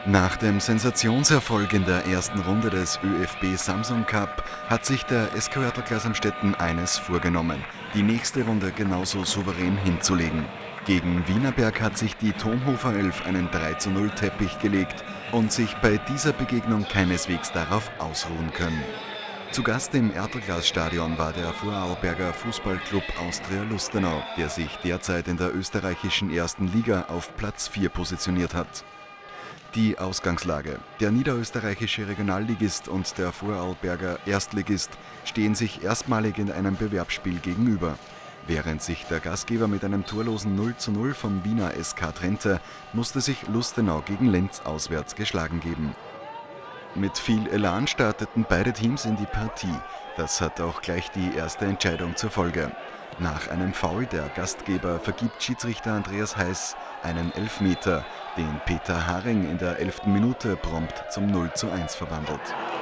Nach dem Sensationserfolg in der ersten Runde des ÖFB Samsung Cup hat sich der SK Örtelglas Amstetten eines vorgenommen: die nächste Runde genauso souverän hinzulegen. Gegen Wienerberg hat sich die Tonhofer 11 einen 3:0 Teppich gelegt und sich bei dieser Begegnung keineswegs darauf ausruhen können. Zu Gast im Örtelglas-Stadion war der Vorarlberger Fußballclub Austria Lustenau, der sich derzeit in der österreichischen ersten Liga auf Platz 4 positioniert hat. Die Ausgangslage: Der niederösterreichische Regionalligist und der Vorarlberger Erstligist stehen sich erstmalig in einem Bewerbsspiel gegenüber. Während sich der Gastgeber mit einem torlosen 0:0 vom Wiener SK trennte, musste sich Lustenau gegen Lenz auswärts geschlagen geben. Mit viel Elan starteten beide Teams in die Partie. Das hat auch gleich die erste Entscheidung zur Folge. Nach einem Foul der Gastgeber vergibt Schiedsrichter Andreas Heiß einen Elfmeter, den Peter Haring in der 11. Minute prompt zum 0:1 verwandelt.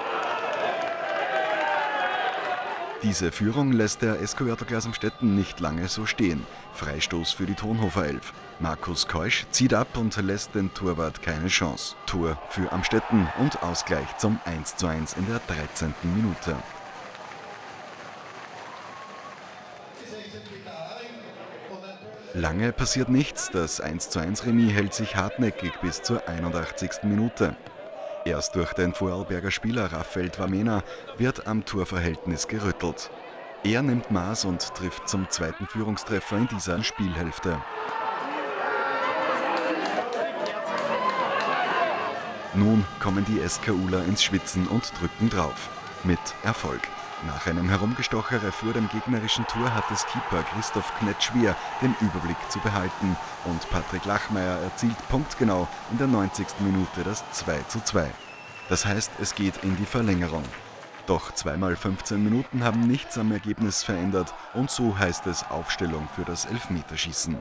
Diese Führung lässt der SK Örtelglas Amstetten nicht lange so stehen. Freistoß für die Tonhofer 11. Markus Keusch zieht ab und lässt den Torwart keine Chance. Tor für Amstetten und Ausgleich zum 1:1 in der 13. Minute. Lange passiert nichts, das 1:1 Remis hält sich hartnäckig bis zur 81. Minute. Erst durch den Vorarlberger Spieler Raphael Twamena wird am Torverhältnis gerüttelt. Er nimmt Maß und trifft zum zweiten Führungstreffer in dieser Spielhälfte. Nun kommen die SKUler ins Schwitzen und drücken drauf. Mit Erfolg. Nach einem Herumgestochere vor dem gegnerischen Tor hat es Keeper Christoph Knett schwer, den Überblick zu behalten, und Patrick Lachmeier erzielt punktgenau in der 90. Minute das 2:2. Das heißt, es geht in die Verlängerung. Doch 2x15 Minuten haben nichts am Ergebnis verändert, und so heißt es Aufstellung für das Elfmeterschießen.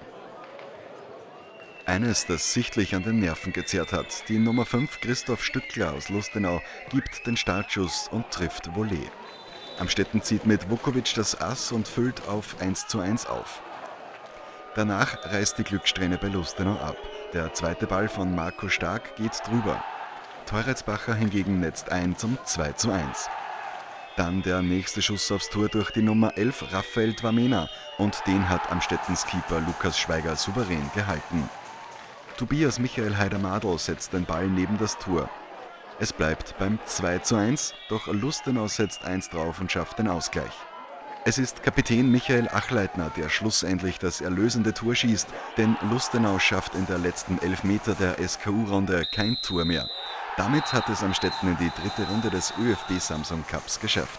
Eines, das sichtlich an den Nerven gezerrt hat: Die Nummer 5 Christoph Stückler aus Lustenau gibt den Startschuss und trifft Volley. Amstetten zieht mit Vukovic das Ass und füllt auf 1:1 auf. Danach reißt die Glückssträhne bei Lustenau ab. Der zweite Ball von Marco Stark geht drüber. Teuretsbacher hingegen netzt ein zum 2:1. Dann der nächste Schuss aufs Tor durch die Nummer 11 Raphael Twamena, und den hat Amstettens Keeper Lukas Schweiger souverän gehalten. Tobias Michael Heider-Madl setzt den Ball neben das Tor. Es bleibt beim 2:1, doch Lustenau setzt 1 drauf und schafft den Ausgleich. Es ist Kapitän Michael Achleitner, der schlussendlich das erlösende Tor schießt, denn Lustenau schafft in der letzten 11 Meter der SKU-Runde kein Tor mehr. Damit hat es Amstetten in die dritte Runde des ÖFB Samsung Cups geschafft.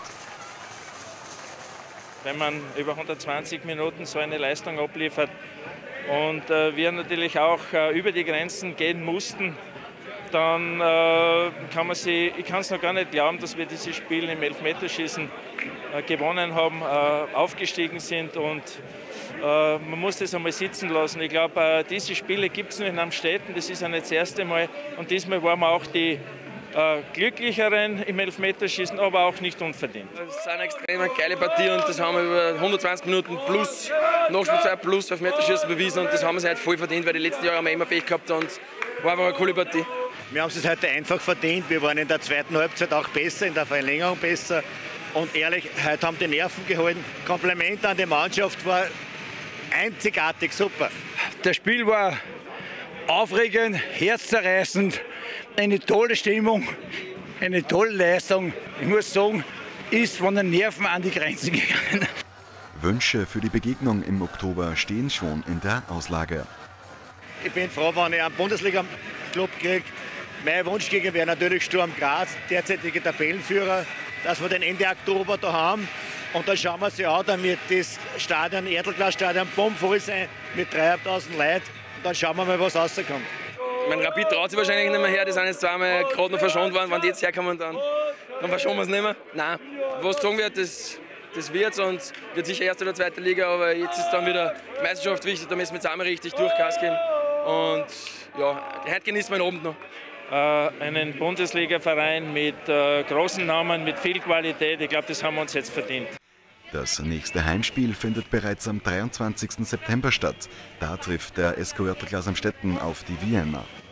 Wenn man über 120 Minuten so eine Leistung abliefert und wir natürlich auch über die Grenzen gehen mussten, dann ich kann es noch gar nicht glauben, dass wir dieses Spiel im Elfmeterschießen gewonnen haben, aufgestiegen sind, und man muss das einmal sitzen lassen. Ich glaube, diese Spiele gibt es nur in Amstetten, das ist ja nicht das erste Mal, und diesmal waren wir auch die Glücklicheren im Elfmeterschießen, aber auch nicht unverdient. Das ist eine extrem geile Partie, und das haben wir über 120 Minuten plus Nachspielzeit plus Elfmeterschießen bewiesen, und das haben wir sich heute voll verdient, weil die letzten Jahre haben wir immer Pech gehabt, und war einfach eine coole Partie. Wir haben es heute einfach verdient. Wir waren in der zweiten Halbzeit auch besser, in der Verlängerung besser. Und ehrlich, heute haben die Nerven gehalten. Kompliment an die Mannschaft, war einzigartig, super. Das Spiel war aufregend, herzzerreißend, eine tolle Stimmung, eine tolle Leistung. Ich muss sagen, ist von den Nerven an die Grenzen gegangen. Wünsche für die Begegnung im Oktober stehen schon in der Auslage. Ich bin froh, wenn ich einen Bundesliga-Club kriege. Mein Wunschgegner wäre natürlich Sturm Graz, derzeitige Tabellenführer, dass wir den Ende Oktober da haben. Und dann schauen wir uns an, damit das Stadion, Örtelglas-Stadion, bummvoll sein mit 3.500 Leuten. Und dann schauen wir mal, was rauskommt. Mein Rapid traut sich wahrscheinlich nicht mehr her, die sind jetzt zweimal gerade noch verschont worden. Wenn die jetzt herkommen, dann verschonen wir es nicht mehr. Nein, was sagen wird, das wird, und wird sicher erste oder zweite Liga, aber jetzt ist dann wieder die Meisterschaft wichtig, da müssen wir zusammen richtig Durchgas gehen. Und ja, heute genießen wir den Abend noch. Einen Bundesliga-Verein mit großen Namen, mit viel Qualität, ich glaube, das haben wir uns jetzt verdient. Das nächste Heimspiel findet bereits am 23. September statt. Da trifft der SK Örtelglas Amstetten auf die Vienna.